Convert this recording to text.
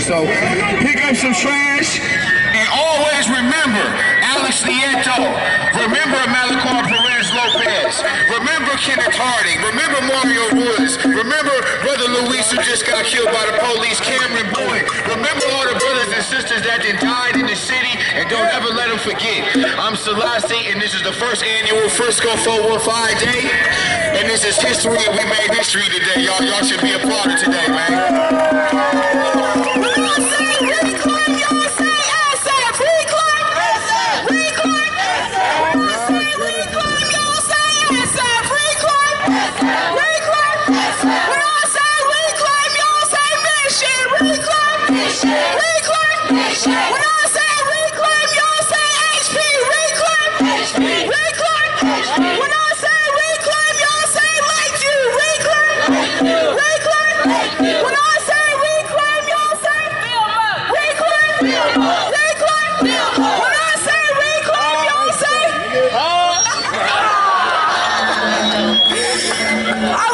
So pick up some trash and always remember Alex Nieto. Remember Malachi Perez Lopez. Remember Kenneth Harding. Remember Mario Woods. Remember Brother Luis who just got killed by the police, Cameron Boyd. Remember all the brothers and sisters that died in the city, and don't ever let them forget. I'm Selassie, and this is the first annual Frisco 415 Day, and this is history, and we made history today. Y'all should be applauded today, man. I